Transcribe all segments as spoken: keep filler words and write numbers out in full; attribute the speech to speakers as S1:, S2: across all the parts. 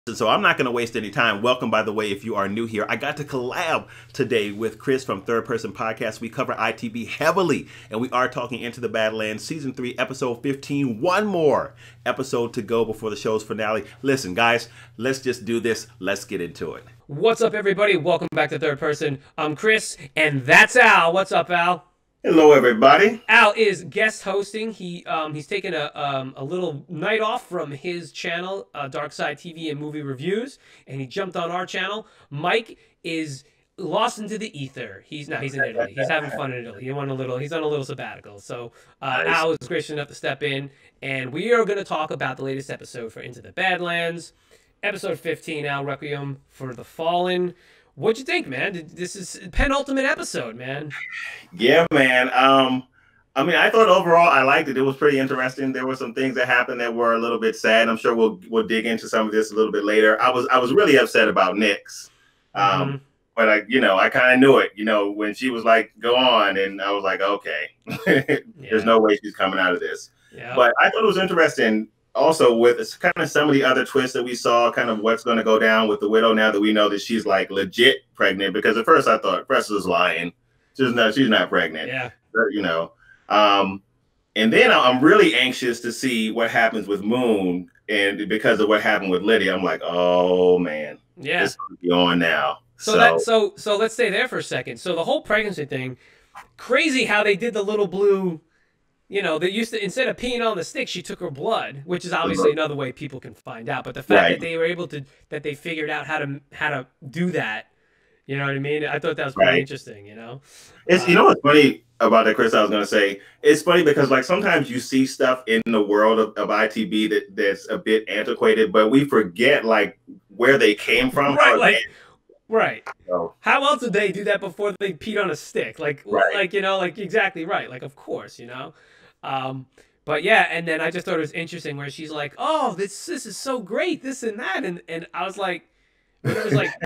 S1: So I'm not going to waste any time. Welcome, by the way, if you are new here. I got to collab today with Kris from Third Person Podcast. We cover I T B heavily, and we are talking Into the Badlands, Season three, Episode fifteen. One more episode to go before the show's finale. Listen, guys, let's just do this. Let's get into it.
S2: What's up, everybody? Welcome back to Third Person. I'm Kris, and that's Al. What's up, Al?
S1: Hello, everybody.
S2: Al is guest hosting. He um he's taken a um a little night off from his channel, uh, Dark Side T V and Movie Reviews, and he jumped on our channel. Mike is lost into the ether. He's now he's in Italy. He's having fun in Italy. He went a little. He's on a little sabbatical. So uh, nice. Al was gracious enough to step in, and we are going to talk about the latest episode for Into the Badlands, episode fifteen. Al, Requiem for the Fallen. What'd you think, man? This is penultimate episode, man.
S1: Yeah, man. Um, I mean, I thought overall I liked it. It was pretty interesting. There were some things that happened that were a little bit sad. I'm sure we'll we'll dig into some of this a little bit later. I was I was really upset about Nyx. Um, mm-hmm. But I, you know, I kind of knew it. You know, when she was like, "Go on," and I was like, "Okay, there's yeah. no way she's coming out of this." Yeah. But I thought it was interesting. Also, with kind of some of the other twists that we saw, kind of what's going to go down with the widow now that we know that she's like legit pregnant. Because at first I thought Kris was lying. She's not. She's not pregnant.
S2: Yeah.
S1: You know. Um, and then I'm really anxious to see what happens with Moon, and because of what happened with Lydia, I'm like, oh man,
S2: yeah,
S1: it's going to be on now.
S2: So, so that so so let's stay there for a second. So the whole pregnancy thing, crazy how they did the little blue. You know, they used to, instead of peeing on the stick, she took her blood, which is obviously another way people can find out. But the fact right. that they were able to, that they figured out how to how to do that, you know what I mean? I thought that was pretty right. interesting, you know?
S1: It's, uh, you know what's funny about that, Kris, I was going to say, it's funny because, like, sometimes you see stuff in the world of, of I T B that, that's a bit antiquated, but we forget, like, where they came from.
S2: Right, like, right.
S1: So,
S2: how else did they do that before they peed on a stick? Like, right. like you know, like, exactly right. Like, of course, you know? Um, but yeah, and then I just thought it was interesting where she's like, "Oh, this this is so great, this and that," and and I was like, it was like,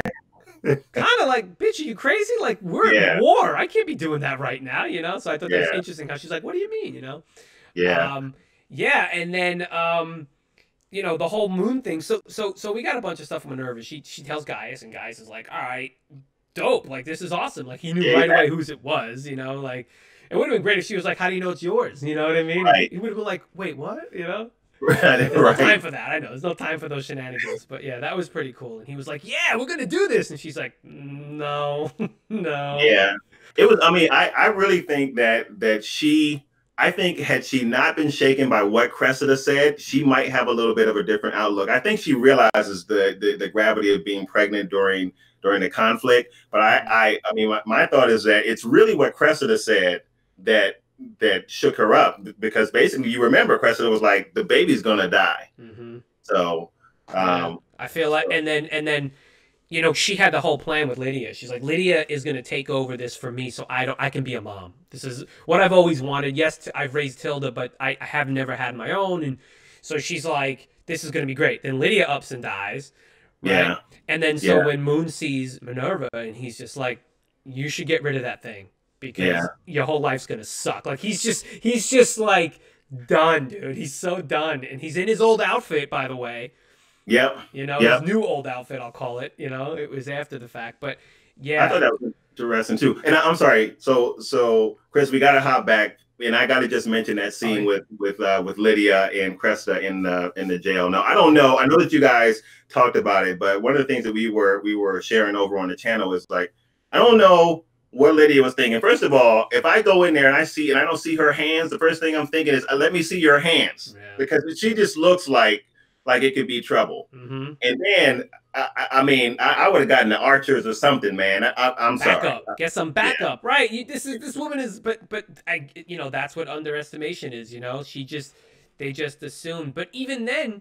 S2: kind of like, "Bitch, are you crazy? Like, we're yeah. at war. I can't be doing that right now," you know. So I thought yeah. that was interesting how she's like, "What do you mean?" You know.
S1: Yeah.
S2: Um, yeah, and then um, you know, the whole Moon thing. So so so we got a bunch of stuff from Minerva. She she tells Gaius, and Gaius is like, "All right, dope. Like, this is awesome." Like, he knew yeah. right away whose it was. You know, like. It would have been great if she was like, "How do you know it's yours?" You know what I mean?
S1: Right.
S2: He would have been like, "Wait, what?" You know?
S1: Right.
S2: There's no
S1: right.
S2: time for that. I know. There's no time for those shenanigans. But yeah, that was pretty cool. And he was like, "Yeah, we're gonna do this," and she's like, "No, no."
S1: Yeah. It was. I mean, I I really think that that she. I think had she not been shaken by what Cressida said, she might have a little bit of a different outlook. I think she realizes the the, the gravity of being pregnant during during the conflict. But I I I mean, my, my thought is that it's really what Cressida said that. that shook her up, because basically you remember Cressida was like, the baby's gonna die.
S2: Mm-hmm.
S1: So um
S2: yeah. I feel like, and then and then you know, she had the whole plan with Lydia. She's like, Lydia is gonna take over this for me, so I don't I can be a mom. This is what I've always wanted. Yes, I've raised Tilda, but I, I have never had my own. And so she's like, this is gonna be great. Then Lydia ups and dies, right?
S1: Yeah.
S2: And then so
S1: yeah.
S2: when Moon sees Minerva, and he's just like, you should get rid of that thing, because yeah. your whole life's gonna suck. Like, he's just he's just like done, dude. He's so done. And he's in his old outfit, by the way.
S1: Yep.
S2: You know,
S1: yep.
S2: his new old outfit, I'll call it. You know, it was after the fact. But yeah.
S1: I thought that was interesting too. And I, I'm sorry. So so Kris, we gotta hop back. And I gotta just mention that scene oh, yeah. with with uh, with Lydia and Cressida in the in the jail. Now, I don't know. I know that you guys talked about it, but one of the things that we were we were sharing over on the channel is like, I don't know what Lydia was thinking. First of all, if I go in there and I see and I don't see her hands, the first thing I'm thinking is, uh, let me see your hands, yeah. because she just looks like like it could be trouble.
S2: Mm-hmm.
S1: And then I, I mean, I, I would have gotten the archers or something, man. I, I, I'm
S2: back
S1: sorry.
S2: Up. Get some backup,
S1: yeah.
S2: right? You, this is this woman is, but but I, you know, that's what underestimation is. You know, she just they just assumed. But even then,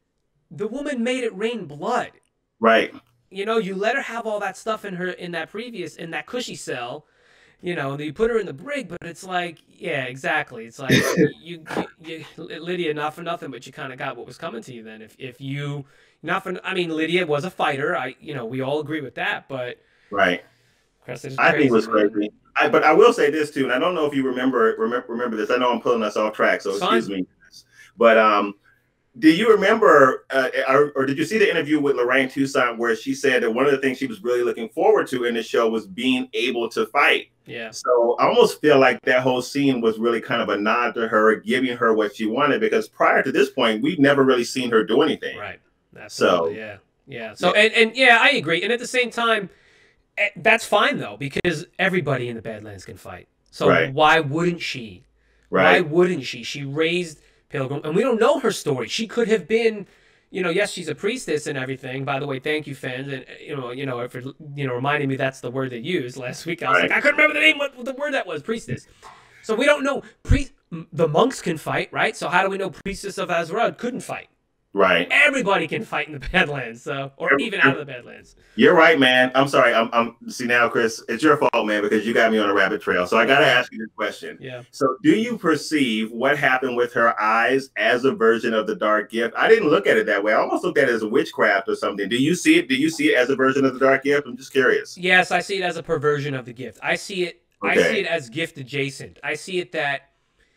S2: the woman made it rain blood.
S1: Right.
S2: You know, you let her have all that stuff in her in that previous in that cushy cell, you know, you put her in the brig, but it's like, yeah, exactly. It's like you, you, you Lydia, not for nothing, but you kind of got what was coming to you then. If if you not for, I mean, Lydia was a fighter. I, you know, we all agree with that, but
S1: right.
S2: Crazy,
S1: I think it was man. crazy. I, but I will say this too, and I don't know if you remember remember remember this. I know I'm pulling us off track, so excuse me. But um. Do you remember, uh, or, or did you see the interview with Lorraine Toussaint where she said that one of the things she was really looking forward to in the show was being able to fight?
S2: Yeah.
S1: So I almost feel like that whole scene was really kind of a nod to her, giving her what she wanted, because prior to this point, we've never really seen her do anything.
S2: Right. Absolutely.
S1: So
S2: Yeah. Yeah. So and and yeah, I agree. And at the same time, that's fine though, because everybody in the Badlands can fight. So
S1: right.
S2: why wouldn't she?
S1: Right.
S2: Why wouldn't she? She raised Pilgrim, and we don't know her story. She could have been, you know, yes, she's a priestess and everything. By the way, thank you, fans, and you know, you know, for you know, reminding me that's the word they used last week. I was
S1: right.
S2: like, I couldn't remember the name, what the word that was, priestess. So we don't know. Priest, the monks can fight, right? So how do we know priestess of Azrod couldn't fight?
S1: Right.
S2: Everybody can fight in the Badlands, so or you're, even out of the Badlands.
S1: You're right, man. I'm sorry. I'm, I'm see now, Kris. It's your fault, man, because you got me on a rabbit trail. So I got to ask you this question.
S2: Yeah.
S1: So, do you perceive what happened with her eyes as a version of the dark gift? I didn't look at it that way. I almost looked at it as a witchcraft or something. Do you see it? Do you see it as a version of the dark gift? I'm just curious.
S2: Yes, I see it as a perversion of the gift. I see it. Okay. I see it as gift adjacent. I see it that.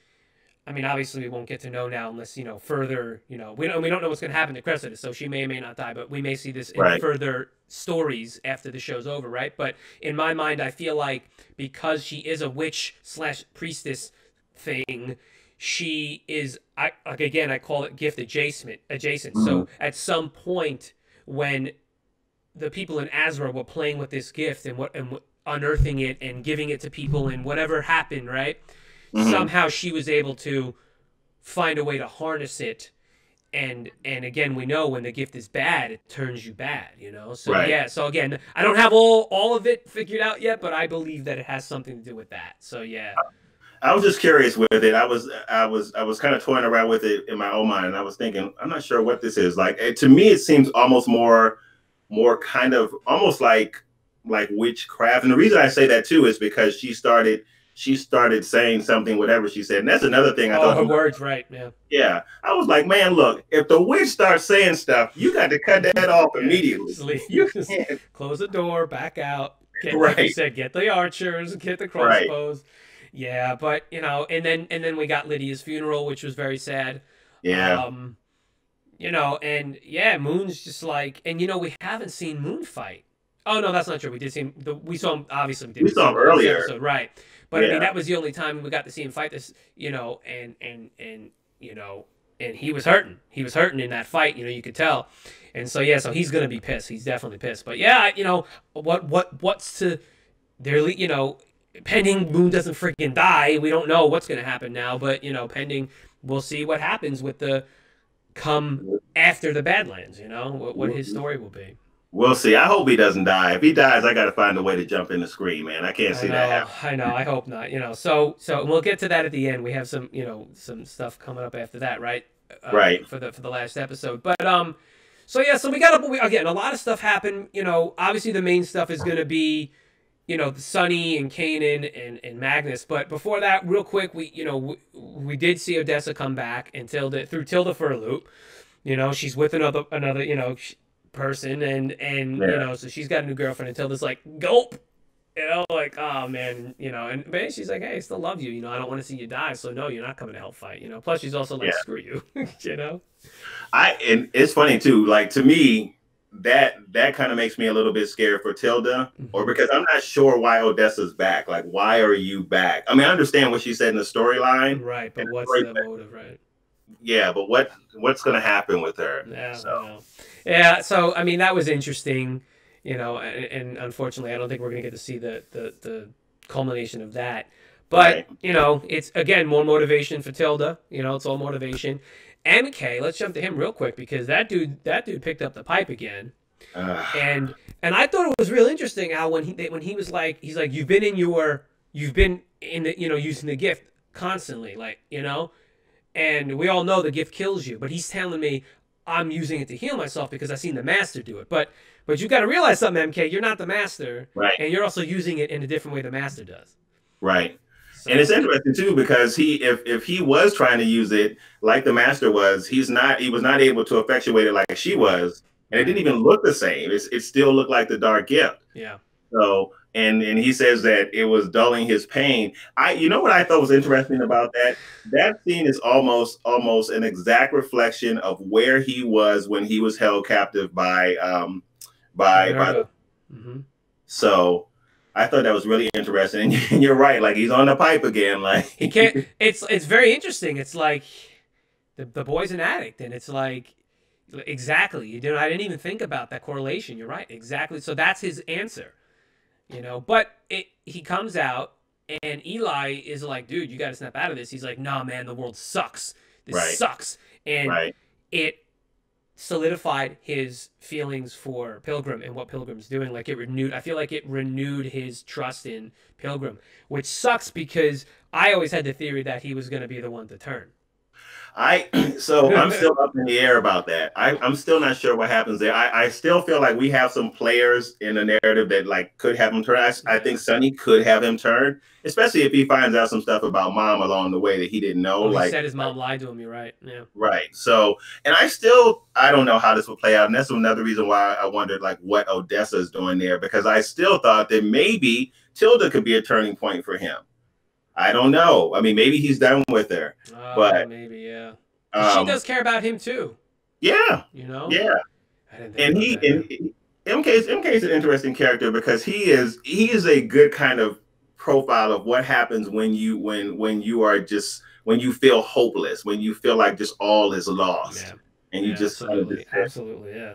S2: I mean, obviously, we won't get to know now unless, you know, further, you know, we don't, we don't know what's going to happen to Cressida, so she may or may not die, but we may see this in right. further stories after the show's over, right? But in my mind, I feel like because she is a witch slash priestess thing, she is, I like again, I call it gift adjacent. adjacent. Mm-hmm. So at some point when the people in Azra were playing with this gift and what and unearthing it and giving it to people and whatever happened, right? Mm-hmm. Somehow she was able to find a way to harness it, and and again, we know when the gift is bad, it turns you bad, you know. So right. yeah. So again, I don't have all all of it figured out yet, but I believe that it has something to do with that. So yeah.
S1: I was just curious with it. I was I was I was kind of toying around with it in my own mind, and I was thinking, I'm not sure what this is. Like it, to me, it seems almost more more kind of almost like like witchcraft. And the reason I say that too is because she started. She started saying something, whatever she said. And that's another thing I
S2: oh,
S1: thought.
S2: Her words, right, yeah.
S1: Yeah. I was like, man, look, if the witch starts saying stuff, you got to cut that off yeah. immediately.
S2: You just close the door, back out. Get, right. Like you said, get the archers, get the crossbows. Right. Yeah, but, you know, and then and then we got Lydia's funeral, which was very sad.
S1: Yeah.
S2: Um, you know, and, yeah, Moon's just like, and, you know, we haven't seen Moon fight. Oh, no, that's not true. We did see him. The, we saw him, obviously. We, did
S1: we saw him earlier.
S2: Episode, right. But yeah. I mean, that was the only time we got to see him fight this, you know, and, and, and, you know, and he was hurting. He was hurting in that fight, you know, you could tell. And so, yeah, so he's going to be pissed. He's definitely pissed. But yeah, you know, what, what, what's to, there, you know, pending Moon doesn't freaking die. We don't know what's going to happen now, but, you know, pending, we'll see what happens with the, come after the Badlands, you know, what, what his story will be.
S1: We'll see. I hope he doesn't die. If he dies, I got to find a way to jump in the screen, man. I can't see
S2: I know,
S1: that happening.
S2: I know. I hope not. You know. So, so we'll get to that at the end. We have some, you know, some stuff coming up after that, right? Uh,
S1: right.
S2: For the for the last episode, but um, so yeah, so we got a, we, again a lot of stuff happened. You know, obviously the main stuff is going to be, you know, Sunny and Kanan and and Magnus. But before that, real quick, we you know we, we did see Odessa come back and Tilda through Tilda for a loop. You know, she's with another another. You know. She, person and and yeah. you know, so she's got a new girlfriend until this like gulp, you know, like oh man, you know, and but she's like, hey, I still love you, you know, I don't want to see you die, so no, you're not coming to help fight, you know. Plus she's also like, yeah. screw you. You know,
S1: I and it's funny too, like to me that that kind of makes me a little bit scared for Tilda, mm-hmm. or because I'm not sure why Odessa's back. Like, why are you back? I mean, I understand what she said in the storyline,
S2: right, but what's the, the motive, right?
S1: Yeah, but what what's going to happen with her?
S2: Yeah,
S1: so.
S2: yeah. So I mean, that was interesting, you know, and, and unfortunately, I don't think we're going to get to see the, the the culmination of that. But right. you know, it's again more motivation for Tilda. You know, it's all motivation. M K, let's jump to him real quick because that dude that dude picked up the pipe again, uh. and and I thought it was real interesting how when he when he was like he's like you've been in your you've been in the you know using the gift constantly, like, you know. And we all know the gift kills you, but he's telling me I'm using it to heal myself because I've seen the master do it. But but you got to realize something, M K. You're not the master,
S1: right?
S2: And you're also using it in a different way the master does,
S1: right? So, and it's interesting too because he, if if he was trying to use it like the master was, he's not. He was not able to effectuate it like she was, and it didn't even look the same. It's, it still looked like the dark gift.
S2: Yeah.
S1: So and and he says that it was dulling his pain. I, you know what I thought was interesting about that? That scene is almost almost an exact reflection of where he was when he was held captive by um by by the,
S2: mm-hmm.
S1: so I thought that was really interesting. And you're right, like he's on the pipe again. Like
S2: he can't. It's it's very interesting. It's like the the boy's an addict, and it's like exactly. You know, I didn't even think about that correlation. You're right, exactly. So that's his answer. You know, but it he comes out, and Eli is like, dude, you got to snap out of this. He's like, nah, man, the world sucks. This
S1: right.
S2: sucks, and
S1: right.
S2: it solidified his feelings for Pilgrim and what Pilgrim's doing. Like it renewed, I feel like it renewed his trust in Pilgrim, which sucks because I always had the theory that he was going to be the one to turn.
S1: I so I'm still up in the air about that. I, I'm still not sure what happens there. I, I still feel like we have some players in the narrative that like could have him turn. I, I think Sonny could have him turn, especially if he finds out some stuff about mom along the way that he didn't know.
S2: Oh,
S1: like
S2: he said his mom lied to him. You're right. Yeah.
S1: Right. So, and I still I don't know how this will play out, and that's another reason why I wondered like what Odessa is doing there, because I still thought that maybe Tilda could be a turning point for him. I don't know. I mean, maybe he's done with her,
S2: uh,
S1: but
S2: maybe, yeah.
S1: Um,
S2: she does care about him too.
S1: Yeah.
S2: You know?
S1: Yeah.
S2: I didn't think
S1: and
S2: about
S1: he,
S2: that,
S1: and
S2: yeah.
S1: M K is, M K is an interesting character because he is, he is a good kind of profile of what happens when you, when, when you are just, when you feel hopeless, when you feel like just all is lost.
S2: Yeah.
S1: And you
S2: yeah,
S1: just
S2: absolutely,
S1: kind of
S2: absolutely, yeah.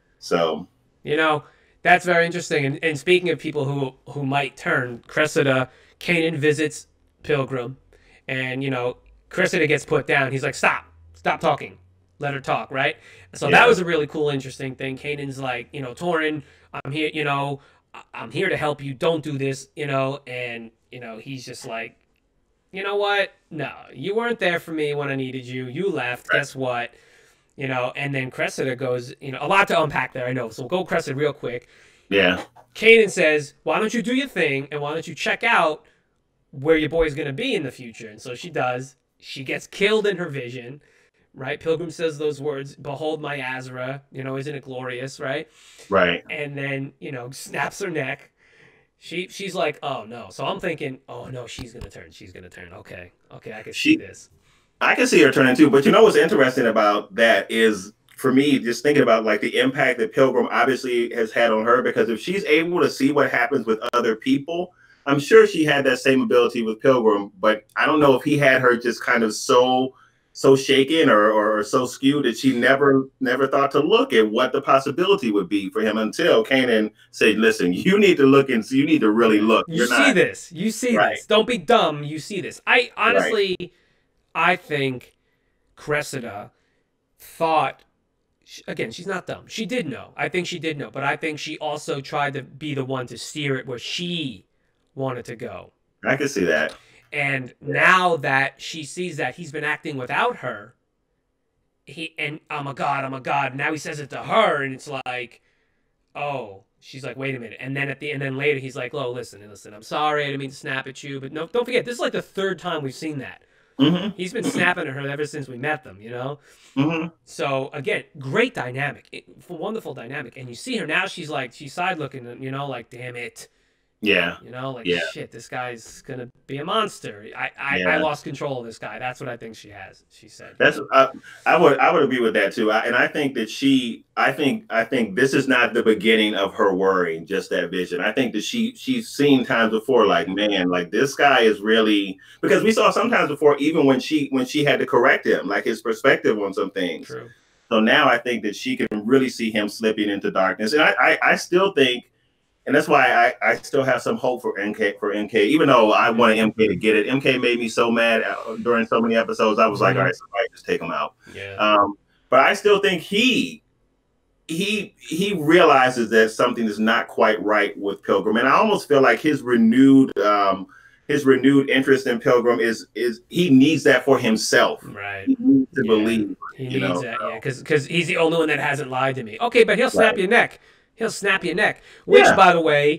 S1: So,
S2: you know, that's very interesting. And, and speaking of people who who might turn, Cressida, Kanan visits Pilgrim, and you know, Cressida gets put down. He's like, "Stop, stop talking, let her talk." Right. So yeah. That was a really cool, interesting thing. Kanan's like, you know, Torin, I'm here. You know, I'm here to help you. Don't do this. You know, and you know, he's just like, you know what? No, you weren't there for me when I needed you. You left. Right. Guess what? You know, and then Cressida goes, you know, a lot to unpack there, I know. So we'll go Cressida real quick.
S1: Yeah.
S2: Kanan says, why don't you do your thing and why don't you check out where your boy's going to be in the future? And so she does. She gets killed in her vision, right? Pilgrim says those words, behold my Azra, you know, isn't it glorious, right?
S1: Right.
S2: And then, you know, snaps her neck. She She's like, oh, no. So I'm thinking, oh, no, she's going to turn. She's going to turn. Okay. Okay, I can
S1: she,
S2: see this.
S1: I can see her turning too. But you know what's interesting about that is, for me, just thinking about like the impact that Pilgrim obviously has had on her, because if she's able to see what happens with other people, I'm sure she had that same ability with Pilgrim, but I don't know if he had her just kind of so so shaken or, or so skewed that she never never thought to look at what the possibility would be for him until Kanan said, listen, you need to look and you need to really look.
S2: You
S1: You're
S2: see
S1: not...
S2: this. You see right. this. Don't be dumb. You see this. I honestly, right. I think Cressida thought, again, she's not dumb. She did know. I think she did know, but I think she also tried to be the one to steer it where she wanted to go.
S1: I can see that.
S2: And now that she sees that he's been acting without her, he and I'm a god, I'm a god. Now he says it to her, and it's like, oh, she's like, wait a minute. And then at the and then later he's like, oh, listen, listen, I'm sorry, I didn't mean to snap at you, but no, don't forget, this is like the third time we've seen that.
S1: Mm-hmm.
S2: He's been snapping at her ever since we met them, you know?
S1: Mm-hmm.
S2: So, again, great dynamic. It, wonderful dynamic. And you see her now, she's like, she's side looking, you know, like, damn it.
S1: Yeah.
S2: You know, like,
S1: yeah.
S2: shit, this guy's going to be a monster. I I,
S1: yeah.
S2: I lost control of this guy. That's what I think she has, she said.
S1: That's uh, I would I would agree with that too. I, and I think that she I think I think this is not the beginning of her worrying, just that vision. I think that she she's seen times before, like, man, like this guy is really, because we saw sometimes before, even when she when she had to correct him, like his perspective on some things.
S2: True.
S1: So now I think that she can really see him slipping into darkness. And I I, I still think, and that's why I, I still have some hope for M K, for M K, even though I wanted M K to get it. M K made me so mad during so many episodes. I was mm-hmm. like, all right, somebody just take him out.
S2: Yeah.
S1: Um, but I still think he he he realizes that something is not quite right with Pilgrim, and I almost feel like his renewed um, his renewed interest in Pilgrim is is he needs that for himself.
S2: Right.
S1: He needs to
S2: yeah.
S1: believe.
S2: He
S1: you
S2: needs
S1: know?
S2: that, yeah, because because he's the only one that hasn't lied to me. Okay, but he'll snap
S1: right.
S2: your neck. He'll snap your neck. Which,
S1: yeah.
S2: by the way,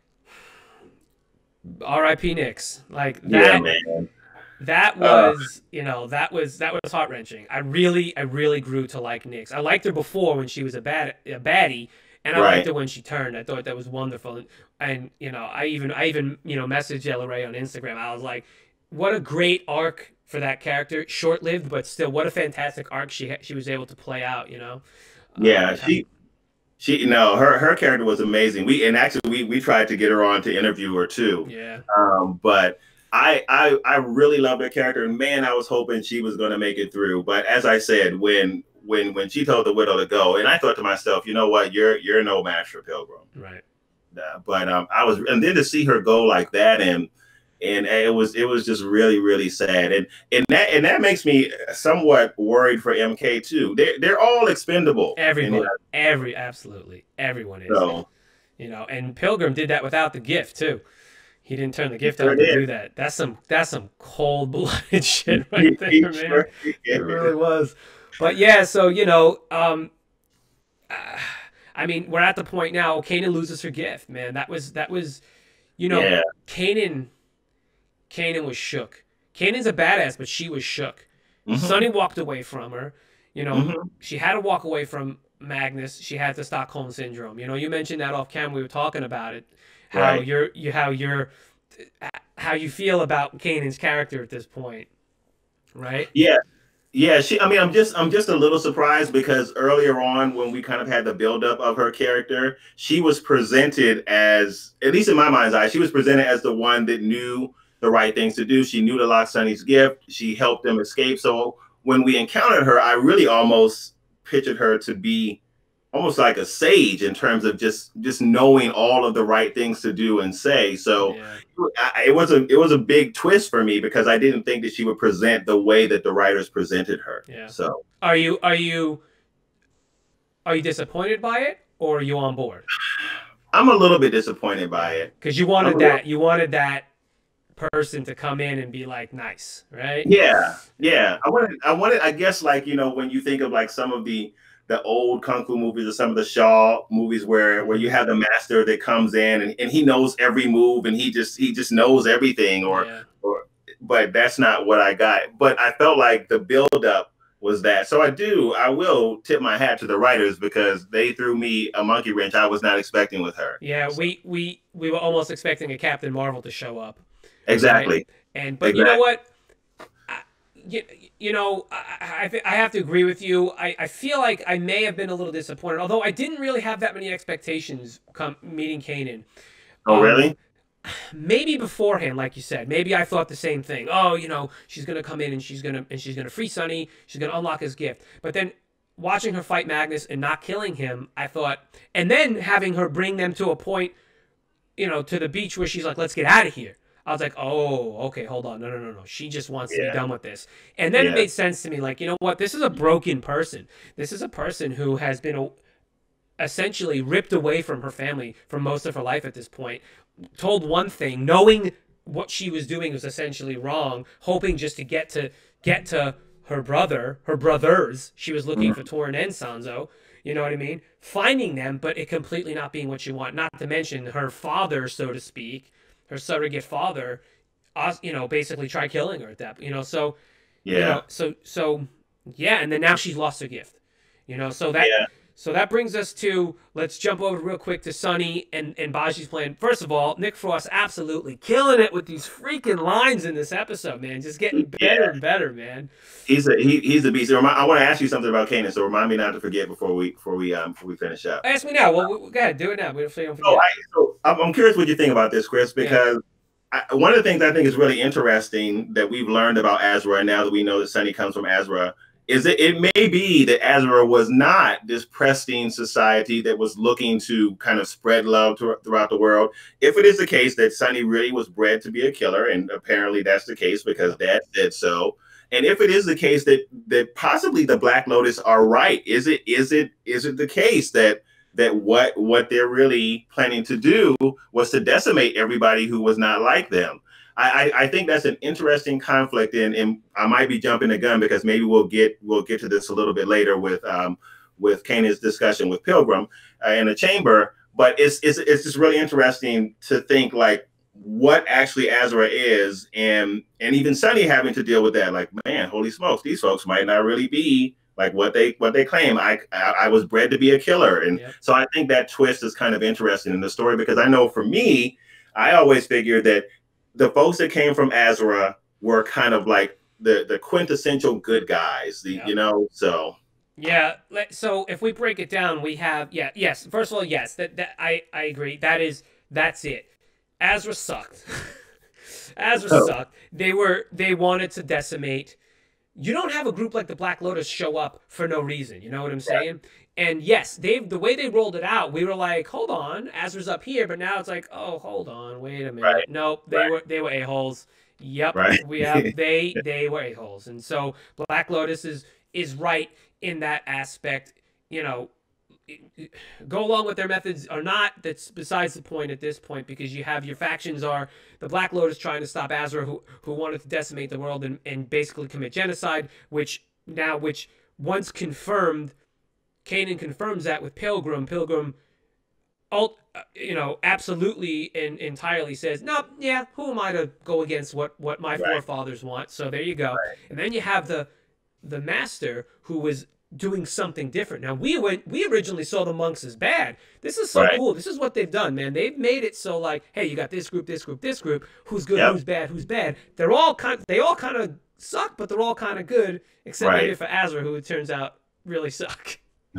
S2: R I P Nix. Like that.
S1: Yeah, man.
S2: That was, uh, you know, that was that was heart wrenching. I really, I really grew to like Nix. I liked her before when she was a bad, a baddie, And I liked
S1: Right.
S2: it when she turned. I thought that was wonderful. And, and you know, I even I even you know messaged Ella Ray on Instagram. I was like, what a great arc for that character. Short lived, but still, what a fantastic arc she she was able to play out. You know. Um,
S1: Yeah, she she no, her her character was amazing. We and actually we we tried to get her on to interview her too.
S2: yeah.
S1: Um, but I I I really loved her character, and man, I was hoping she was going to make it through. But as I said, when when when she told the widow to go, and I thought to myself, you know what, you're you're no match for Pilgrim.
S2: Right.
S1: Uh, but um, I was, and then to see her go like that, and and it was it was just really really sad, and and that and that makes me somewhat worried for M K too. They're they're all expendable.
S2: Everyone, every absolutely everyone is.
S1: So
S2: you know, and Pilgrim did that without the gift too. He didn't turn the gift
S1: sure
S2: on to
S1: did.
S2: do that. That's some that's some cold blooded shit
S1: He-
S2: right there,
S1: he
S2: man.
S1: sure
S2: It
S1: did.
S2: really was. But yeah, so you know, um, uh, I mean, we're at the point now. Kanan loses her gift, man. That was that was, you know,
S1: Yeah.
S2: Kanan. Kanan was shook. Kanan's a badass, but she was shook.
S1: Mhm.
S2: Sonny walked away from her. You know,
S1: Mhm.
S2: she had to walk away from Magnus. She had the Stockholm syndrome. You know, you mentioned that off camera. We were talking about it. How
S1: Right.
S2: you're, you, how you're, how you feel about Kanan's character at this point, right?
S1: Yeah. Yeah, she. I mean, I'm just, I'm just a little surprised because earlier on, when we kind of had the buildup of her character, she was presented as, at least in my mind's eye, she was presented as the one that knew the right things to do. She knew to lock Sonny's gift. She helped them escape. So when we encountered her, I really almost pictured her to be almost like a sage in terms of just just knowing all of the right things to do and say. So
S2: Yeah.
S1: I, it was a it was a big twist for me because I didn't think that she would present the way that the writers presented her.
S2: Yeah.
S1: So
S2: Are you, are you, are you disappointed by it, or are you on board?
S1: I'm a little bit disappointed by it.
S2: Because you wanted
S1: I'm a
S2: that, you wanted that person to come in and be like nice, right?
S1: Yeah, yeah. I wanted, I wanted, I guess, like you know, when you think of like some of the the old kung fu movies or some of the Shaw movies where where you have the master that comes in and, and he knows every move and he just he just knows everything, or
S2: Yeah.
S1: or but that's not what I got. But I felt like the buildup was that. So I do, I will tip my hat to the writers because they threw me a monkey wrench I was not expecting with her.
S2: Yeah,
S1: So,
S2: we we we were almost expecting a Captain Marvel to show up.
S1: exactly.
S2: Right? And but you know
S1: Exactly.
S2: what? I, you, you know, I I, I have to agree with you. I, I feel like I may have been a little disappointed, although I didn't really have that many expectations come meeting Kanan.
S1: Oh,
S2: Um,
S1: really?
S2: maybe beforehand, like you said, maybe I thought the same thing. Oh, you know, she's gonna come in and she's gonna and she's gonna free Sonny. She's gonna unlock his gift. But then watching her fight Magnus and not killing him, I thought, and then having her bring them to a point, you know, to the beach where she's like, "Let's get out of here." I was like, "Oh, okay, hold on, no, no, no, no." She just wants to be
S1: Yeah.
S2: done with this, and then it
S1: Yeah.
S2: made sense to me. Like, you know what? This is a broken person. This is a person who has been a, essentially ripped away from her family for most of her life at this point, told one thing, knowing what she was doing was essentially wrong, hoping just to get to get to her brother, her brothers. She was looking
S1: Mhm.
S2: for Torin and Sanzo. You know what I mean? Finding them, but it completely not being what you want. Not to mention her father, so to speak, her surrogate father, us, you know, basically tried killing her at that. You know, so
S1: Yeah.
S2: you know, so so yeah, and then now she's lost her gift. You know, so that
S1: Yeah.
S2: so that brings us to, let's jump over real quick to Sonny and, and Baji's plan. First of all, Nick Frost absolutely killing it with these freaking lines in this episode, man. Just getting better
S1: Yeah.
S2: and better, man.
S1: He's a he, he's a beast. So remi- I want to ask you something about Kanan. So remind me not to forget before we before we um before we finish up.
S2: Ask me now. Well, we, we- go ahead, do it now. We don't forget.
S1: So I so I'm, I'm curious what you think about this, Kris, because I, one of the things I think is really interesting that we've learned about Azra, and now that we know that Sonny comes from Azra, is that it may be that Azra was not this pristine society that was looking to kind of spread love to, throughout the world. If it is the case that Sonny really was bred to be a killer, and apparently that's the case because Dad said so. And if it is the case that that possibly the Black Lotus are right, is it is it is it the case that that what what they're really planning to do was to decimate everybody who was not like them? I, I, I think that's an interesting conflict, and, and I might be jumping the gun because maybe we'll get we'll get to this a little bit later with um, with Kanan's discussion with Pilgrim uh, in the chamber. But it's it's it's just really interesting to think like what actually Azra is, and and even Sonny having to deal with that. Like, man, holy smokes, these folks might not really be like what they what they claim. I, I I was bred to be a killer, and
S2: Yep.
S1: so I think that twist is kind of interesting in the story because I know for me, I always figured that the folks that came from Azra were kind of like the the quintessential good guys, the
S2: Yep.
S1: you know. So
S2: Yeah. So if we break it down, we have yeah, yes. First of all, yes, that, that I I agree. That is that's it. Azra sucked. Azra
S1: oh,
S2: sucked. They were they wanted to decimate. You don't have a group like the Black Lotus show up for no reason. You know what I'm saying? And yes, they the way they rolled it out, we were like, hold on, Azra's up here, but now it's like, oh, hold on, wait a minute.
S1: right,
S2: Nope, they
S1: right,
S2: were they were a holes. Yep,
S1: right,
S2: we have they they were a holes, and so Black Lotus is is right in that aspect. You know, go along with their methods or not, that's besides the point at this point, because you have your factions are the Black Lotus trying to stop Azra, who who wanted to decimate the world and, and basically commit genocide, which now which once confirmed, Kanan confirms that with Pilgrim. Pilgrim alt, you know, absolutely and entirely says, no, yeah, who am I to go against what what my
S1: right,
S2: forefathers want? So there you go.
S1: right,
S2: And then you have the the master who was doing something different. Now we went we originally saw the monks as bad. This is so
S1: right.
S2: cool. This is what they've done, man. They've made it so like, hey, you got this group, this group, this group, who's good,
S1: Yep,
S2: who's bad, who's bad. They're all kind they all kind of suck, but they're all kind of good, except maybe
S1: right.
S2: for Azra, who it turns out really suck.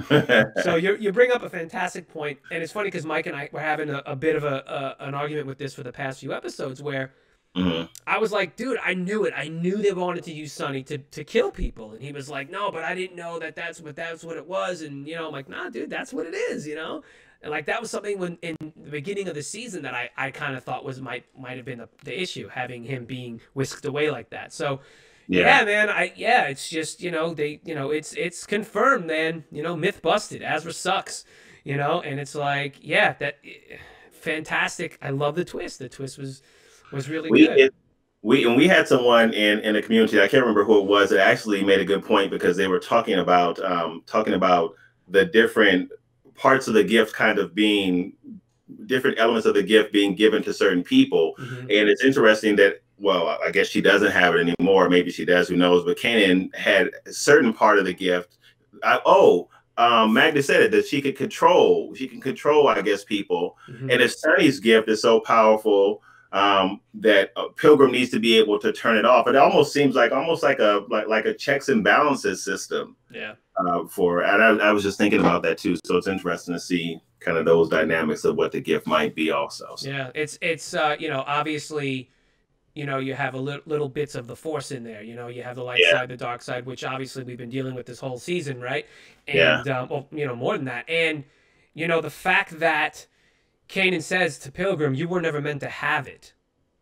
S2: So you you bring up a fantastic point, and it's funny because Mike and I were having a, a bit of a, a an argument with this for the past few episodes, where
S1: Mhm.
S2: I was like, dude, I knew it. I knew they wanted to use Sonny to, to kill people. And he was like, no, but I didn't know that that's what that's what it was. And, you know, I'm like, nah, dude, that's what it is, you know? And like that was something when in the beginning of the season that I, I kind of thought was might might have been the, the issue, having him being whisked away like that. So
S1: Yeah,
S2: yeah, man, I yeah, it's just, you know, they you know, it's it's confirmed, man. You know, myth busted. Azra sucks, you know, and it's like, yeah, that fantastic. I love the twist. The twist was was really
S1: we
S2: good.
S1: it, we and we had someone in in the community. I can't remember who it was. That actually made a good point because they were talking about um, talking about the different parts of the gift kind of being different elements of the gift being given to certain people.
S2: Mm-hmm.
S1: And it's interesting that, well, I guess she doesn't have it anymore. Maybe she does, who knows? But Kanan had a certain part of the gift. I, oh, um, Magda said it, that she could control, she can control, I guess, people.
S2: Mm-hmm.
S1: And if Sunny's gift is so powerful um, that a Pilgrim needs to be able to turn it off. It almost seems like almost like a like, like a checks and balances system.
S2: Yeah.
S1: Uh, for and I, I was just thinking about that too. So it's interesting to see kind of those dynamics of what the gift might be also. So.
S2: Yeah, it's it's uh, you know, obviously, you know, you have a little little bits of the force in there. You know, you have the light
S1: Yeah.
S2: side, the dark side, which obviously we've been dealing with this whole season, right?
S1: Yeah.
S2: And um, well, you know, more than that, and you know, the fact that Kanan says to Pilgrim, "You were never meant to have it."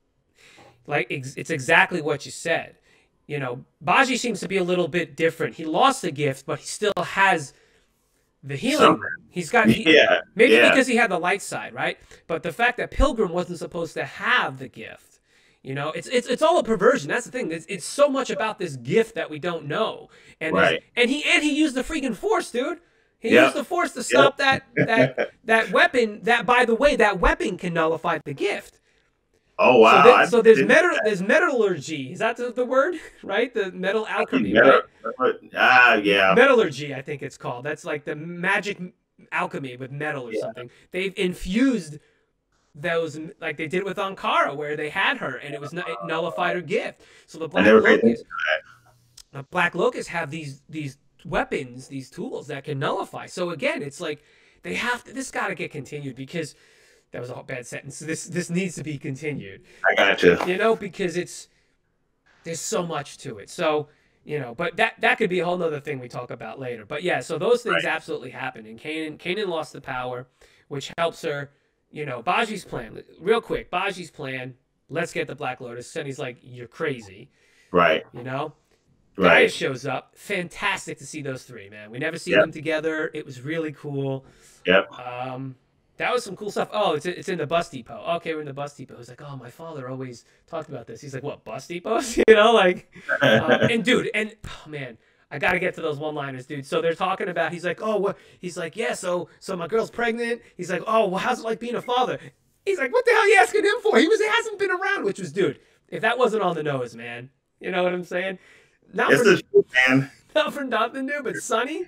S2: Like ex- it's exactly what you said. You know, Baji seems to be a little bit different. He lost the gift, but he still has the healing.
S1: Something.
S2: He's got he,
S1: Yeah.
S2: maybe
S1: Yeah.
S2: because he had the light side, right? But the fact that Pilgrim wasn't supposed to have the gift, you know, it's it's it's all a perversion. That's the thing. It's, it's so much about this gift that we don't know. And there's-
S1: Right.
S2: and he and he used the freaking force, dude. He
S1: Yep.
S2: used the force to stop that that that weapon. That, by the way, that weapon can nullify the gift.
S1: Oh wow.
S2: So, there,
S1: I
S2: so there's
S1: didn't-
S2: metal, there's metallurgy. Is that the, the word, right? The metal alchemy,
S1: Metal-
S2: right?
S1: Ah, yeah.
S2: Metallurgy, I think it's called. That's like the magic alchemy with metal or
S1: Yeah.
S2: something. They've infused those, like they did with Ankara, where they had her and it was it nullified her gift. So the
S1: I
S2: Black
S1: never paid attention
S2: Locust, the Black Locusts have these these weapons, these tools that can nullify. So again, it's like they have to. This got to get continued because that was a bad sentence. This this needs to be continued.
S1: I got you.
S2: You know, because it's there's so much to it. So, you know, but that that could be a whole nother thing we talk about later. But yeah, so those things
S1: Right.
S2: absolutely happen. And Kanan Kanan lost the power, which helps her, you know, Baji's plan. Real quick, Baji's plan, let's get the Black Lotus. Sunny's like, you're crazy.
S1: Right.
S2: You know?
S1: Right.
S2: Gaius shows up. Fantastic to see those three, man. We never see
S1: Yep.
S2: them together. It was really cool.
S1: Yep.
S2: Um, that was some cool stuff. Oh, it's it's in the bus depot. Okay, we're in the bus depot. He's like, oh, my father always talked about this. He's like, what, bus depots? You know, like, uh, and dude, and oh man, I got to get to those one-liners, dude. So they're talking about. He's like, oh, what? He's like, yeah. So so my girl's pregnant. He's like, oh, well, how's it like being a father? He's like, what the hell are you asking him for? He was he hasn't been around. Which was, dude, if that wasn't on the nose, man. You know what I'm saying? Not
S1: It's
S2: for,
S1: the truth, man.
S2: not for nothing, dude, but Sonny,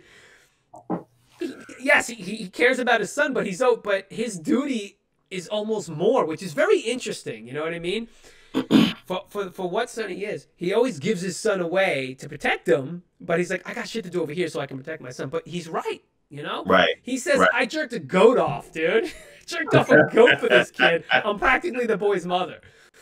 S2: he, yes, he, he cares about his son, but he's so, but his duty is almost more, which is very interesting. You know what I mean? For, for for what son he is, he always gives his son away to protect him, but he's like, I got shit to do over here so I can protect my son. But he's right, you know?
S1: Right.
S2: He says,
S1: right.
S2: I jerked a goat off, dude. Jerked off a goat for this kid. I'm practically the boy's mother.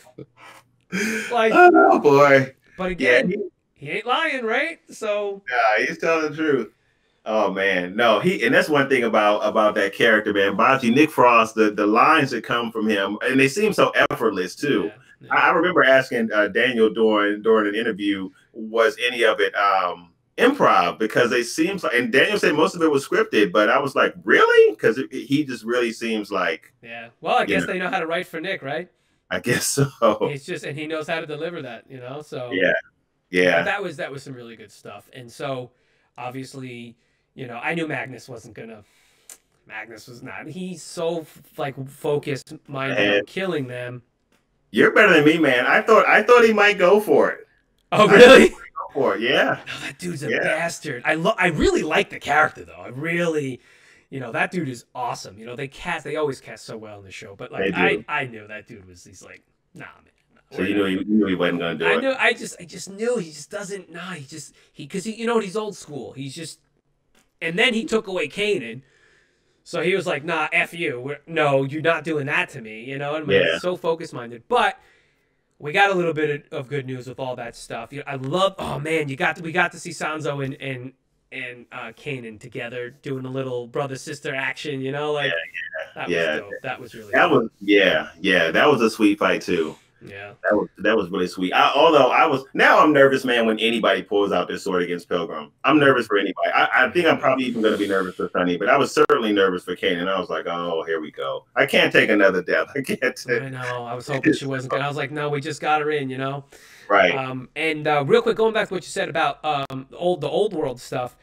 S2: Like,
S1: oh boy.
S2: But again,
S1: yeah,
S2: he, he ain't lying, right? So
S1: yeah, he's telling the truth. Oh man, no, he and that's one thing about about that character, man. Baji, Nick Frost, the the lines that come from him, and they seem so effortless too.
S2: Yeah. Yeah.
S1: I remember asking uh, Daniel during during an interview, was any of it um, improv? Because it seems like, and Daniel said most of it was scripted, but I was like, really? Because he just really seems like.
S2: Yeah. Well, I guess
S1: know,
S2: they know how to write for Nick, right?
S1: I guess so.
S2: He's just, and he knows how to deliver that, you know. So
S1: yeah, yeah.
S2: That was that was some really good stuff, and so obviously, you know, I knew Magnus wasn't gonna. Magnus was not. He's so like focused minded on killing them.
S1: You're better than me, man. I thought I thought he might go for it.
S2: Oh, really?
S1: Go for it, yeah.
S2: No, that dude's a
S1: yeah.
S2: bastard. I lo- I really like the character though. I really, you know, that dude is awesome. You know, they cast, they always cast so well in the show. But like, I, I knew that dude was. He's like, nah, man. Nah,
S1: so you knew, he, you knew he wasn't gonna do
S2: I
S1: it.
S2: I knew. I just, I just knew he just doesn't. Nah, he just he because he, you know, he's old school. He's just, and then he took away Kanan. So he was like, nah, F you. We're, no, you're not doing that to me. You know, and
S1: yeah.
S2: he's so focus minded. But we got a little bit of good news with all that stuff. You know, I love. Oh man, you got to, we got to see Sansa and and and uh, Kanan together doing a little brother sister action. You know, like
S1: yeah, yeah,
S2: that
S1: yeah.
S2: was dope. That was really.
S1: That
S2: cool.
S1: was yeah, yeah. That was a sweet fight too.
S2: Yeah,
S1: that was that was really sweet. I, although I was now I'm nervous, man. When anybody pulls out their sword against Pilgrim, I'm nervous for anybody. I, I think I'm probably even going to be nervous for Sonny, but I was certainly nervous for Kanan. I was like, oh, here we go. I can't take another death. I can't. Take...
S2: I know. I was hoping she wasn't gonna. I was like, no, we just got her in. You know.
S1: Right.
S2: Um. And uh, real quick, going back to what you said about um the old the old world stuff.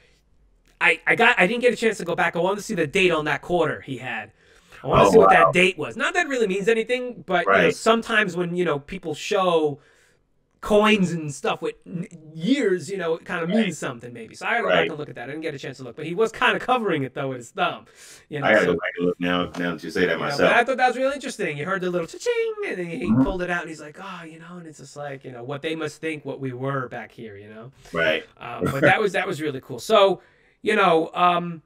S2: I I got I didn't get a chance to go back. I wanted to see the date on that quarter he had. I want to
S1: oh,
S2: see what
S1: wow.
S2: that date was. Not that it really means anything, but
S1: right.
S2: you know, sometimes when you know people show coins and stuff with years, you know, it kind of
S1: right.
S2: means something maybe. So I gotta go
S1: right.
S2: back and look at that. I didn't get a chance to look, but he was kind of covering it though with his thumb. You know,
S1: I gotta
S2: so,
S1: go back and look now. Now that you say that
S2: you
S1: myself,
S2: know, but I thought that was really interesting. You heard the little cha-ching, and then he
S1: mm-hmm.
S2: pulled it out, and he's like, "Oh, you know," and it's just like, you know, what they must think what we were back here, you know.
S1: Right.
S2: Um, but that was that was really cool. So, you know. Um,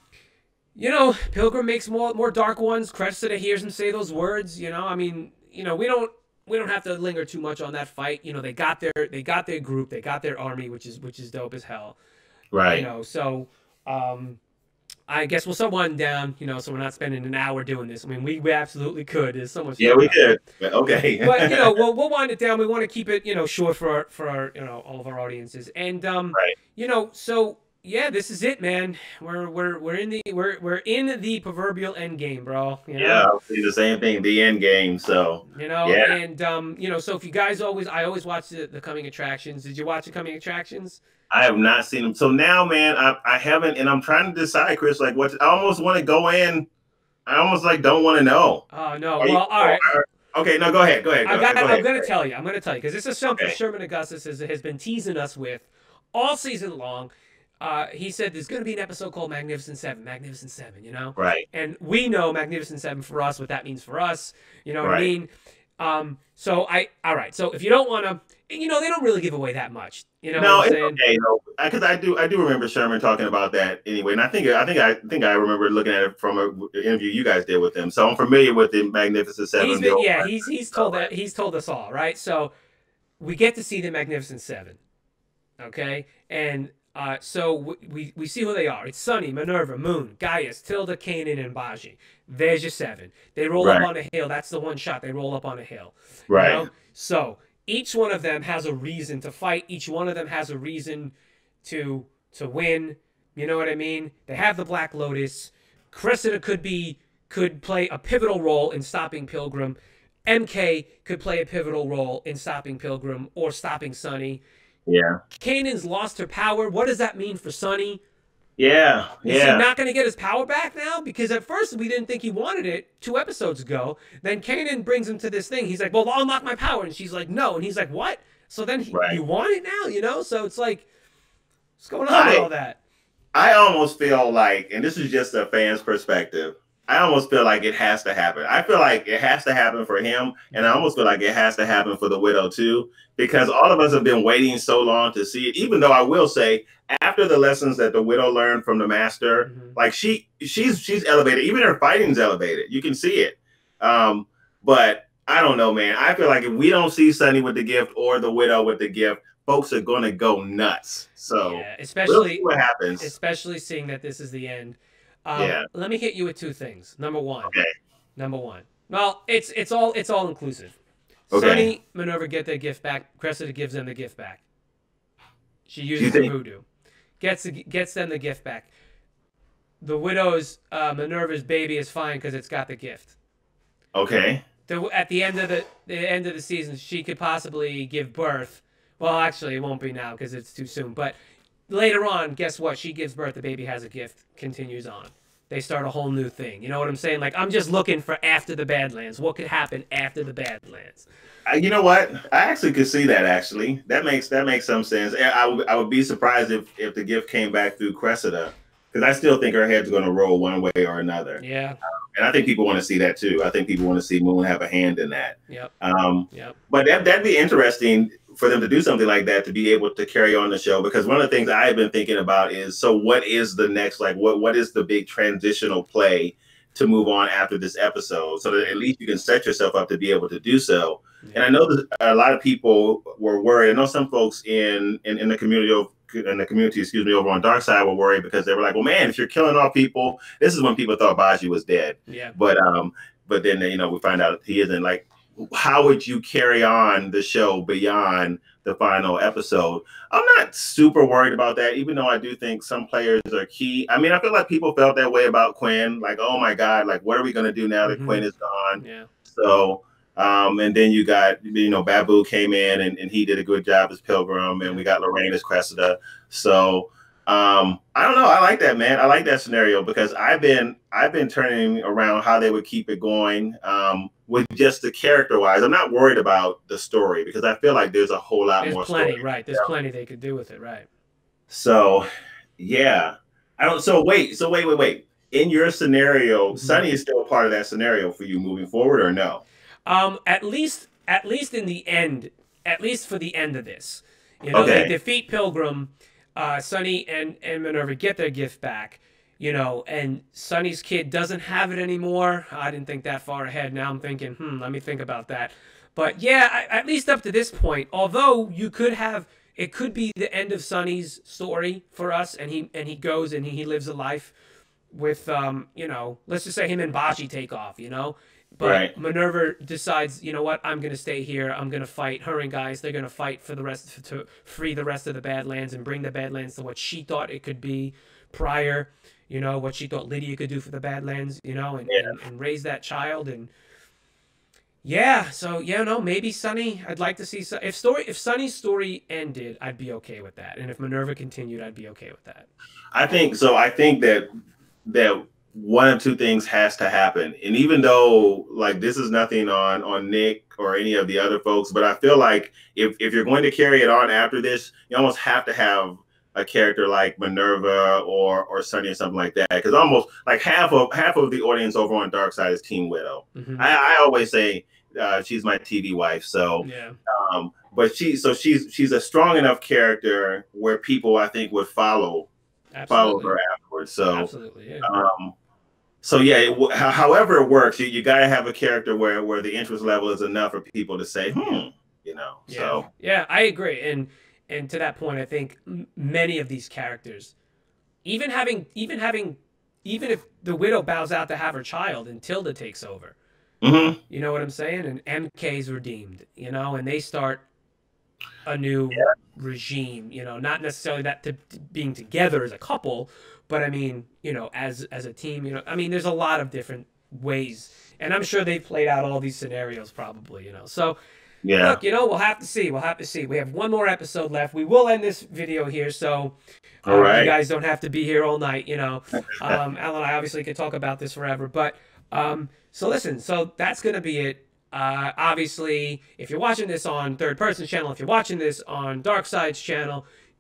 S2: You know, Pilgrim makes more more dark ones. Cressida hears him say those words. You know, I mean, you know, we don't we don't have to linger too much on that fight. You know, they got their they got their group, they got their army, which is which is dope as hell.
S1: Right.
S2: You know, so um, I guess we'll start one down. You know, so we're not spending an hour doing this. I mean, we, we absolutely could. There's so much.
S1: Yeah, we could. Okay.
S2: But you know, we'll we'll wind it down. We want to keep it, you know, short for our for our you know all of our audiences. And um,
S1: right.
S2: you know, so. Yeah, this is it, man. We're we're we're in the we're we're in the proverbial end game, bro. You know?
S1: Yeah, I'll see the same thing, the end game. So
S2: you know,
S1: yeah.
S2: and um, you know, so if you guys always, I always watch the, the coming attractions. Did you watch the coming attractions?
S1: I have not seen them. So now, man, I I haven't, and I'm trying to decide, Kris. Like, what? I almost want to go in. I almost like don't want to know.
S2: Oh no.
S1: Are
S2: well,
S1: you,
S2: all right.
S1: Okay, no, go ahead. Go ahead. Go,
S2: I got,
S1: go
S2: I'm
S1: ahead.
S2: going to tell you. I'm going to tell you because this is something
S1: okay.
S2: Sherman Augustus has, has been teasing us with all season long. Uh, he said there's going to be an episode called Magnificent Seven, Magnificent Seven, you know?
S1: Right.
S2: And we know Magnificent Seven for us, what that means for us. You know what
S1: right.
S2: I mean? Um, so I, all right. So if you don't want to, you know, they don't really give away that much. You know
S1: no,
S2: what I'm
S1: it's
S2: saying?
S1: okay. No, because I do, I do remember Sherman talking about that anyway. And I think, I think, I think I remember looking at it from an interview you guys did with him. So I'm familiar with the Magnificent Seven.
S2: He's been, yeah, he's he's told that he's told us all, right? So we get to see the Magnificent Seven, okay, and. Uh, so we, we see who they are. It's Sunny, Minerva, Moon, Gaius, Tilda, Kanan, and Baji. There's your seven. They roll
S1: right.
S2: up on a hill. That's the one shot. They roll up on a hill.
S1: Right.
S2: You know? So each one of them has a reason to fight. Each one of them has a reason to to win. You know what I mean? They have the Black Lotus. Cressida could be could play a pivotal role in stopping Pilgrim. M K could play a pivotal role in stopping Pilgrim or stopping Sunny.
S1: Yeah.
S2: Kanan's lost her power. What does that mean for Sunny?
S1: Yeah.
S2: Is
S1: yeah.
S2: he not going to get his power back now? Because at first we didn't think he wanted it two episodes ago. Then Kanan brings him to this thing. He's like, well, I'll unlock my power. And she's like, no. And he's like, what? So then he,
S1: right.
S2: you want it now, you know? So it's like, What's going on with
S1: I
S2: all that?
S1: I almost feel like, and this is just a fan's perspective, I almost feel like it has to happen. I feel like it has to happen for him, and I
S2: Mm-hmm.
S1: almost feel like it has to happen for the widow too, because all of us have been waiting so long to see it. Even though I will say, after the lessons that the widow learned from the master,
S2: Mm-hmm.
S1: like she she's she's elevated. Even her fighting's elevated. You can see it. Um, but I don't know, man. I feel like if we don't see Sonny with the gift or the widow with the gift, folks are gonna go nuts. So
S2: Yeah,
S1: we'll see
S2: especially
S1: what happens.
S2: especially seeing that this is the end. Um,
S1: Yeah.
S2: let me hit you with two things. Number one,
S1: Okay.
S2: number one. Well, it's it's all it's all inclusive.
S1: Okay.
S2: Sonny, Minerva get their gift back. Cressida gives them the gift back. She
S1: Do you
S2: uses the
S1: think?
S2: voodoo, gets the, gets them the gift back. The widow's uh, Minerva's baby is fine because it's got the gift.
S1: Okay.
S2: The, at the end of the, the end of the season, she could possibly give birth. Well, actually, it won't be now because it's too soon. But later on, guess what? She gives birth. The baby has a gift. Continues on. They start a whole new thing. You know what I'm saying? Like, I'm just looking for after the Badlands. What could happen after the Badlands?
S1: Uh, you know what? I actually could see that. Actually, that makes that makes some sense. I, I would I would be surprised if if the gift came back through Cressida, because I still think her head's going to roll one way or another.
S2: Yeah.
S1: And I think people want to see that too. I think people want to see Moon have a hand in that.
S2: Yep.
S1: Um,
S2: Yep.
S1: but that that'd be interesting for them to do something like that, to be able to carry on the show. Because one of the things I've been thinking about is, so what is the next, like what what is the big transitional play to move on after this episode, so that at least you can set yourself up to be able to do so.
S2: Yeah.
S1: And I know that a lot of people were worried. I know some folks in in, in the community of in the community, excuse me, over on Dark Side were worried, because they were like, well, man, if you're killing off people, this is when people thought Baji was dead.
S2: Yeah.
S1: But um, but then, you know, we find out he isn't. Like, how would you carry on the show beyond the final episode? I'm not super worried about that, even though I do think some players are key. I mean, I feel like people felt that way about Quinn. Like, oh my God, like, what are we gonna do now that
S2: Mhm.
S1: Quinn is gone?
S2: Yeah.
S1: So um, and then you got, you know, Babu came in, and, and he did a good job as Pilgrim, and we got Lorraine as Cressida. So um, I don't know. I like that, man. I like that scenario, because I've been I've been turning around how they would keep it going um, with just the character wise. I'm not worried about the story, because I feel like there's a whole lot
S2: There's
S1: more
S2: plenty,
S1: story.
S2: right? There's plenty they could do with it, right?
S1: So yeah, I don't. So wait, so wait, wait, wait. In your scenario,
S2: Mhm.
S1: Sonny is still a part of that scenario for you moving forward, or no?
S2: Um, at least, at least in the end, at least for the end of this, you know,
S1: Okay.
S2: they defeat Pilgrim. Uh, Sonny and and Minerva get their gift back, you know, and Sonny's kid doesn't have it anymore. I didn't think that far ahead. Now I'm thinking, hmm, let me think about that. But yeah, I, at least up to this point, although you could have, it could be the end of Sonny's story for us, and he and he goes and he, he lives a life with, um, you know, let's just say him and Bashi take off, you know. But
S1: Right.
S2: Minerva decides, you know what, I'm going to stay here. I'm going to fight. Her and guys, they're going to fight for the rest, to free the rest of the Badlands and bring the Badlands to what she thought it could be prior, you know, what she thought Lydia could do for the Badlands, you know, and,
S1: Yeah.
S2: and, and raise that child. And yeah, so, yeah, no, maybe Sonny, I'd like to see, if story, if Sonny's story ended, I'd be okay with that. And if Minerva continued, I'd be okay with that.
S1: I think so. I think that that one of two things has to happen. And even though, like, this is nothing on on Nick or any of the other folks, but I feel like if if you're going to carry it on after this, you almost have to have a character like Minerva or or Sunny or something like that, because almost like half of half of the audience over on Dark Side is Team Widow.
S2: Mm-hmm.
S1: I, I always say uh, she's my T V wife. So
S2: yeah.
S1: Um, but she so she's she's a strong enough character where people, I think, would follow follow her afterwards. So
S2: absolutely, yeah.
S1: Um, so yeah, it, however it works, you, you got to have a character where where the interest level is enough for people to say, hmm, you know.
S2: Yeah.
S1: So
S2: yeah, I agree, and and to that point, I think many of these characters, even having even having even if the widow bows out to have her child and Tilda takes over,
S1: mm-hmm.
S2: you know what I'm saying, and M K's redeemed, you know, and they start a new
S1: yeah.
S2: regime, you know, not necessarily that to, to being together as a couple, but I mean, you know, as as a team, you know, I mean, there's a lot of different ways, and I'm sure they've played out all these scenarios probably, you know. So,
S1: yeah,
S2: look, you know, we'll have to see. We'll have to see. We have one more episode left. We will end this video here, so uh,
S1: all right.
S2: you guys don't have to be here all night, you know. Um, Alan and I obviously could talk about this forever, but um, so listen, so that's gonna be it. Uh, obviously, if you're watching this on Third Person's channel, if you're watching this on Dark Side's channel,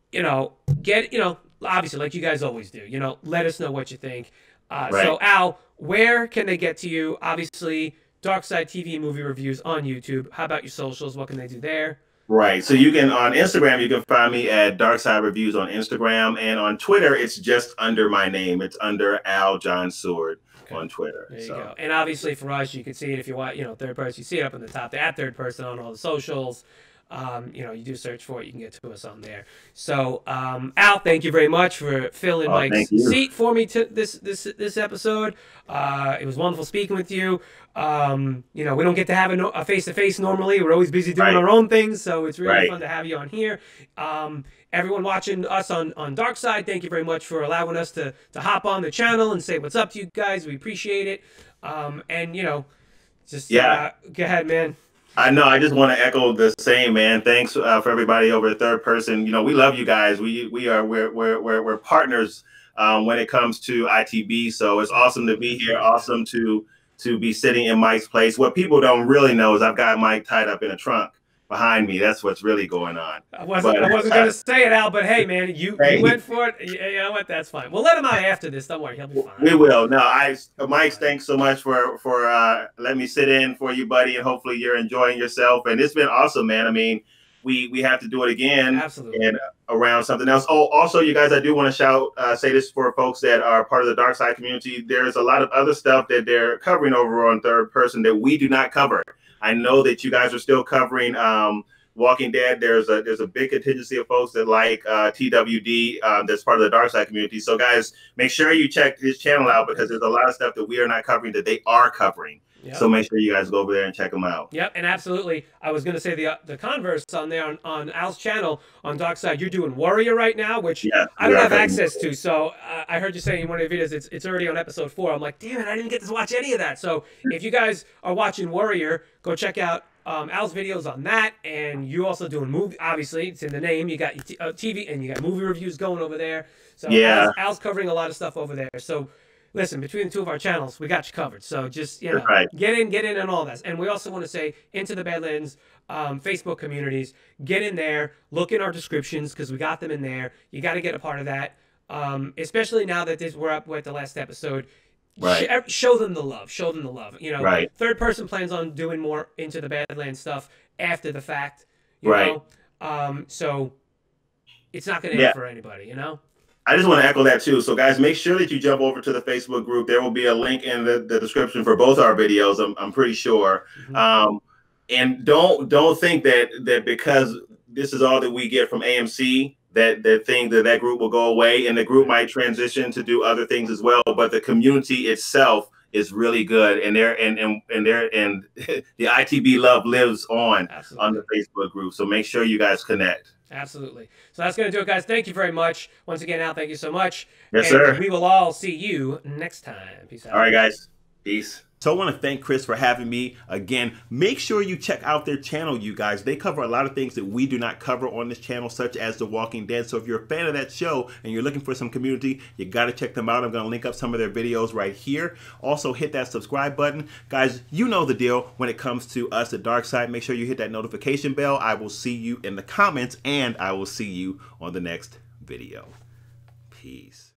S2: you know, get, you know, obviously, like you guys always do, you know, let us know what you think. Uh,
S1: Right.
S2: so, Al, where can they get to you? Obviously, Dark Side T V and movie reviews on YouTube. How about your socials? What can they do there?
S1: Right. So you can on Instagram, you can find me at Darkside Reviews on Instagram, and on Twitter, it's just under my name. It's under Al John Seward
S2: Okay.
S1: on Twitter.
S2: There you
S1: So
S2: go. And obviously for us, you can see it if you want, you know, third person. You see it up in the top, the at third person on all the socials. Um, you know, you do search for it, you can get to us on there. So, um, Al, thank you very much for filling
S1: oh,
S2: Mike's
S1: thank you.
S2: seat for me to this this this episode. Uh, it was wonderful speaking with you. Um, you know, we don't get to have a face to face normally. We're always busy doing
S1: Right.
S2: our own things, so it's really
S1: Right.
S2: fun to have you on here. Um, everyone watching us on on Dark Side, thank you very much for allowing us to to hop on the channel and say what's up to you guys. We appreciate it. Um, and you know, just
S1: Yeah.
S2: uh, go ahead, man.
S1: I know. I just want to echo the same, man. Thanks uh, for everybody over at Third Person. You know, we love you guys. We we are we're we're we're, we're partners um, when it comes to I T B. So it's awesome to be here. Awesome to to be sitting in Mike's place. What people don't really know is I've got Mike tied up in a trunk behind me. That's what's really going on.
S2: I wasn't,
S1: But,
S2: I wasn't gonna say it, Al, but hey, man, you,
S1: Hey.
S2: you went for it. You, you know what? That's fine. We'll let him out after this. Don't worry, he'll be fine.
S1: We will. No, I, Mike, thanks so much for for uh, letting me sit in for you, buddy, and hopefully you're enjoying yourself. And it's been awesome, man. I mean, we we have to do it again.
S2: Absolutely.
S1: And around something else. Oh, also, you guys, I do want to shout, uh, say this for folks that are part of the Dark Side community. There's a lot of other stuff that they're covering over on Third Person that we do not cover. I know that you guys are still covering um, Walking Dead. There's a there's a big contingency of folks that like uh, T W D um, that's part of the Dark Side community. So guys, make sure you check his channel out because there's a lot of stuff that we are not covering that they are covering. Yep. So make sure you guys go over there and check them out.
S2: Yep, and absolutely. I was going to say the uh, the converse on there on, on Al's channel on Dark Side. You're doing Warrior right now, which
S1: yeah,
S2: I don't have access to. So uh, I heard you saying in one of your videos it's it's already on episode four. I'm like, damn it, I didn't get to watch any of that. So if you guys are watching Warrior, go check out um, Al's videos on that. And you also doing movie. Obviously, it's in the name. You got uh, T V and you got movie reviews going over there. So
S1: yeah,
S2: Al's, Al's covering a lot of stuff over there. So. Listen, between the two of our channels, we got you covered. So just, you know,
S1: right.
S2: get in, get in and all that. And we also want to say, Into the Badlands um, Facebook communities, get in there, look in our descriptions because we got them in there. You got to get a part of that, um, especially now that this we're up with the last episode.
S1: Right.
S2: Sh show them the love. Show them the love. You know,
S1: right.
S2: Third Person plans on doing more Into the Badlands stuff after the fact. You
S1: right.
S2: know? Um, so it's not going to
S1: yeah.
S2: end for anybody, you know?
S1: I just want to echo that too. So guys, make sure that you jump over to the Facebook group. There will be a link in the, the description for both our videos. I'm, I'm pretty sure. Mm-hmm. Um, and don't don't think that that because this is all that we get from A M C, that that thing that that group will go away, and the group might transition to do other things as well. But the community itself is really good, and there and and and there and the I T B love lives on Absolutely. On the Facebook group. So make sure you guys connect.
S2: Absolutely. So that's going to do it, guys. Thank you very much. Once again, Al, thank you so much.
S1: Yes,
S2: and
S1: sir.
S2: We will all see you next time. Peace out.
S1: All right, guys. Peace. So I want to thank Kris for having me again. Make sure you check out their channel, you guys. They cover a lot of things that we do not cover on this channel, such as The Walking Dead. So if you're a fan of that show and you're looking for some community, you got to check them out. I'm going to link up some of their videos right here. Also, hit that subscribe button. Guys, you know the deal when it comes to us at Dark Side. Make sure you hit that notification bell. I will see you in the comments, and I will see you on the next video. Peace.